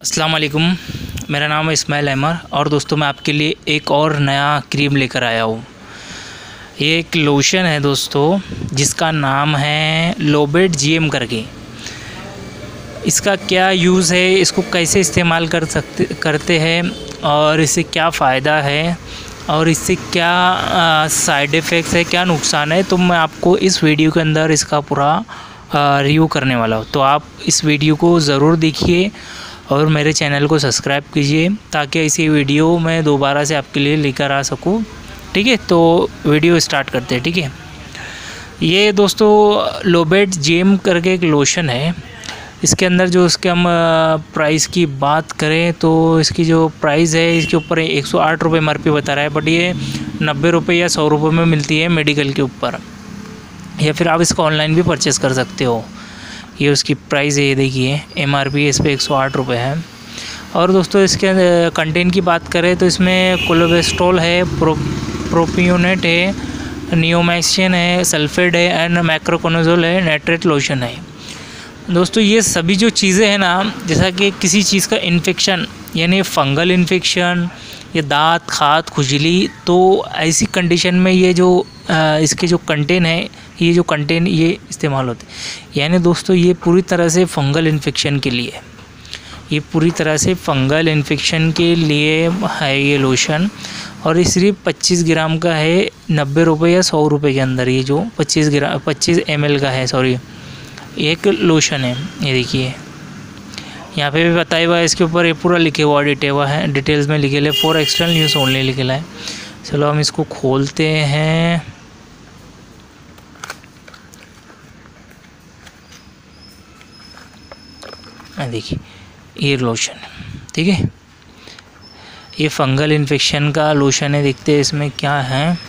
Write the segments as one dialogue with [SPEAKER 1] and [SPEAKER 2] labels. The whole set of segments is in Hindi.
[SPEAKER 1] अस्सलाम वालेकुम, मेरा नाम है इस्माइल अहमद और दोस्तों मैं आपके लिए एक और नया क्रीम लेकर आया हूँ। ये एक लोशन है दोस्तों, जिसका नाम है लोबेट जीएम करके। इसका क्या यूज़ है, इसको कैसे इस्तेमाल करते हैं और इससे क्या फ़ायदा है और इससे क्या साइड इफ़ेक्ट्स है, क्या नुकसान है, तो मैं आपको इस वीडियो के अंदर इसका पूरा रिव्यू करने वाला हूँ। तो आप इस वीडियो को ज़रूर देखिए और मेरे चैनल को सब्सक्राइब कीजिए ताकि इसी वीडियो मैं दोबारा से आपके लिए लेकर आ सकूं। ठीक है, तो वीडियो स्टार्ट करते हैं। ठीक है, ये दोस्तों लोबेट जीएम करके एक लोशन है। इसके अंदर जो इसके हम प्राइस की बात करें तो इसकी जो प्राइस है इसके ऊपर 108 रुपये MRP बता रहा है, बट ये 90 रुपये या 100 रुपये में मिलती है मेडिकल के ऊपर, या फिर आप इसको ऑनलाइन भी परचेज़ कर सकते हो। ये उसकी प्राइस है, ये देखिए MRP इस पर 108 रुपये है। और दोस्तों इसके कंटेंट की बात करें तो इसमें कोलेस्ट्रॉल है, प्रोपियोनेट है, नियोमैक्सिन है, सल्फेट है एंड मैक्रोकोनोजोल है, नाइट्रेट लोशन है। दोस्तों ये सभी जो चीज़ें हैं ना, जैसा कि किसी चीज़ का इन्फेक्शन यानी फंगल इन्फेक्शन या दांत खाद खुजली, तो ऐसी कंडीशन में ये जो इसके जो कंटेन है, ये इस्तेमाल होते हैं। यानी दोस्तों ये पूरी तरह से फंगल इन्फेक्शन के लिए, ये पूरी तरह से फंगल इन्फेक्शन के लिए है ये लोशन। और ये सिर्फ 25 ग्राम का है, 90 रुपये या 100 रुपये के अंदर ये जो 25 ml का है, सॉरी, एक लोशन है। ये देखिए यहाँ पे भी बताया हुआ है, इसके ऊपर ये पूरा लिखे हुआ डिटेल्स में लिखे हुए फॉर एक्सटर्नल यूज़ ओनली लिखे है। चलो हम इसको खोलते हैं। देखिए ये लोशन, ठीक है, ये फंगल इन्फेक्शन का लोशन है। देखते हैं इसमें क्या है।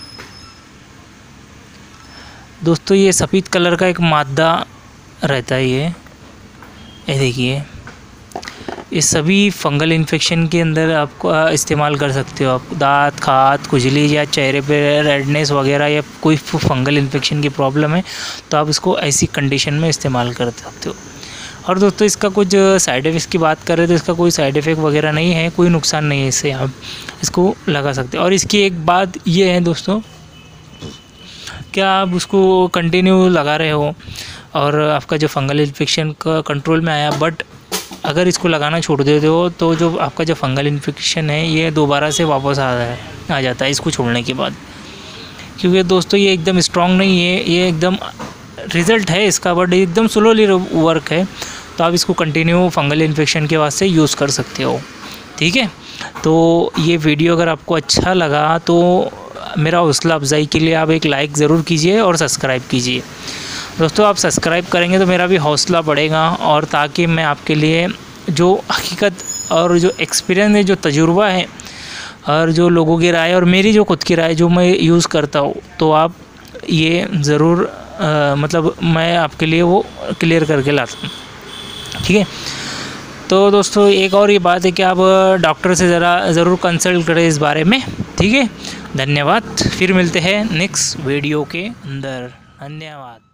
[SPEAKER 1] दोस्तों ये सफ़ेद कलर का एक मादा रहता है। ये देखिए, ये सभी फंगल इन्फेक्शन के अंदर आपको इस्तेमाल कर सकते हो। आप दांत खाद खुजली या चेहरे पे रेडनेस वगैरह या कोई फंगल इन्फेक्शन की प्रॉब्लम है तो आप इसको ऐसी कंडीशन में इस्तेमाल कर सकते हो। और दोस्तों इसका कुछ साइड इफ़ेक्ट्स की बात करें तो इसका कोई साइड इफ़ेक्ट वगैरह नहीं है, कोई नुकसान नहीं है, इससे आप इसको लगा सकते हो। और इसकी एक बात ये है दोस्तों, क्या आप उसको कंटिन्यू लगा रहे हो और आपका जो फंगल इन्फेक्शन का कंट्रोल में आया, बट अगर इसको लगाना छोड़ देते हो तो जो आपका जो फंगल इन्फेक्शन है ये दोबारा से वापस आ जाता है इसको छोड़ने के बाद। क्योंकि दोस्तों ये एकदम स्ट्रॉन्ग नहीं है, ये एकदम रिज़ल्ट है इसका, बट एकदम स्लोली वर्क है। तो आप इसको कंटिन्यू फंगल इन्फेक्शन के वास्ते यूज़ कर सकते हो। ठीक है, तो ये वीडियो अगर आपको अच्छा लगा तो मेरा हौसला अफजाई के लिए आप एक लाइक ज़रूर कीजिए और सब्सक्राइब कीजिए। दोस्तों आप सब्सक्राइब करेंगे तो मेरा भी हौसला बढ़ेगा, और ताकि मैं आपके लिए जो हकीकत और जो एक्सपीरियंस है, जो तजुर्बा है और जो लोगों की राय और मेरी जो खुद की राय जो मैं यूज़ करता हूँ, तो आप ये ज़रूर मतलब मैं आपके लिए वो क्लियर करके लाता हूँ। ठीक है, तो दोस्तों एक और ये बात है कि आप डॉक्टर से ज़रूर कंसल्ट करें इस बारे में। ठीक है, धन्यवाद। फिर मिलते हैं नेक्स्ट वीडियो के अंदर। धन्यवाद।